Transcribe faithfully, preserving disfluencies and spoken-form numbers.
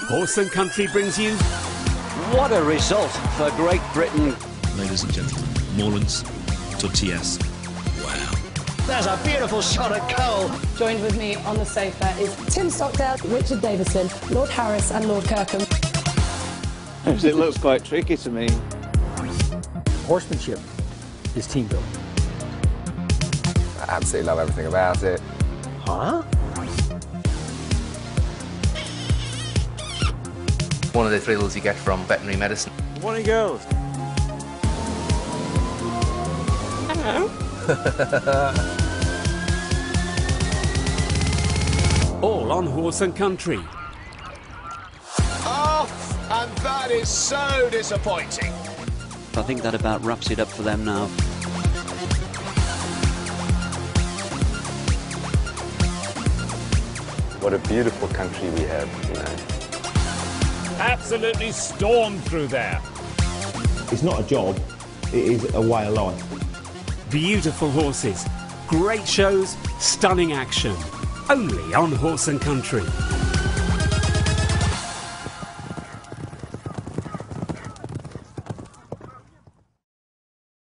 Horse and Country brings you... What a result for Great Britain. Ladies and gentlemen, Moorlands to T S. Wow. There's a beautiful shot at Cole. Joined with me on the sofa is Tim Stockdale, Richard Davison, Lord Harris and Lord Kirkham. It looks quite tricky to me. Horsemanship is team building. I absolutely love everything about it. Huh? One of the thrills you get from veterinary medicine. Morning, girls. Hello. All on Horse and Country. Off, and that is so disappointing. I think that about wraps it up for them now. What a beautiful country we have, you know. Absolutely stormed through there. It's not a job, it is a way of life. Beautiful horses, great shows, stunning action. Only on Horse and Country.